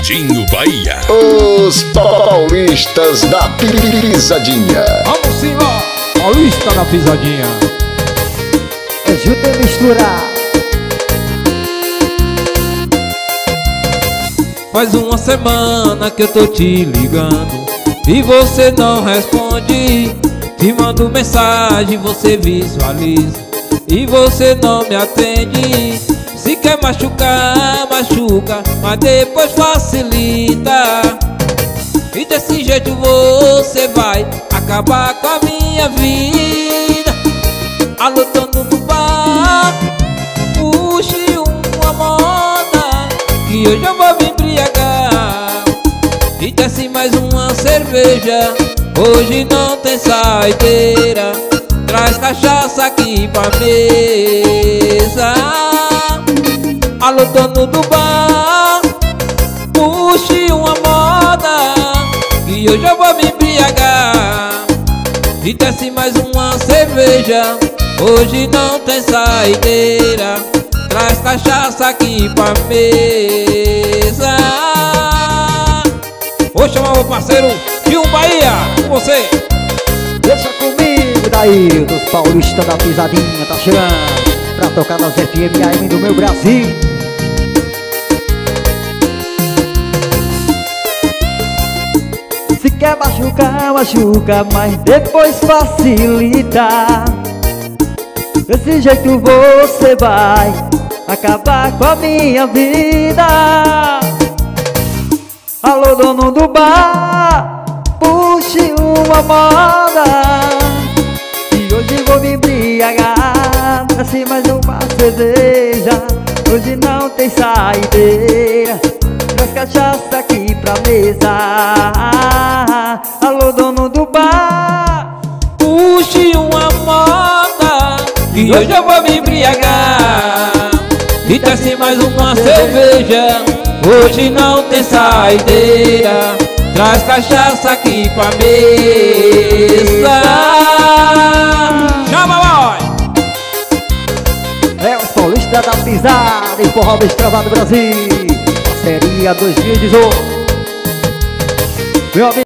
Serginho Bahia. Os paulistas da pisadinha. Vamos sim, ó, paulista da pisadinha. Ajuda a misturar. Faz uma semana que eu tô te ligando e você não responde. Te mando mensagem, você visualiza e você não me atende. Se quer machucar, machuca, mas depois facilita. E desse jeito você vai acabar com a minha vida. Alô, dono do bar, puxe uma moda que hoje eu vou me embriagar. E desce mais uma cerveja, hoje não tem saideira. Traz cachaça aqui pra mesa. Alô, dono do bar, puxe uma moda que hoje eu vou me embriagar. E desce mais uma cerveja, hoje não tem saideira. Traz cachaça aqui pra mesa. Vou chamar o parceiro Gil Bahia, com você. Deixa comigo daí, dos paulistas da pisadinha. Tá chegando pra tocar nas FM AM do meu Brasil. Se quer machucar, machuca, mas depois facilita. Desse jeito você vai acabar com a minha vida. Alô, dono do bar, puxe uma moda e hoje vou me embriagar. Desce mais uma cerveja, hoje não tem saideira. Traz cachaça aqui pra mesa. Alô, dono do bar, puxe uma moda que hoje eu vou me embriagar. E desce mais uma cerveja, hoje não tem saideira. Traz cachaça aqui pra mesa. Chama, boy! é os paulistas da pisada e forró Extravado Brasil. Parceria 2018. Meu amigo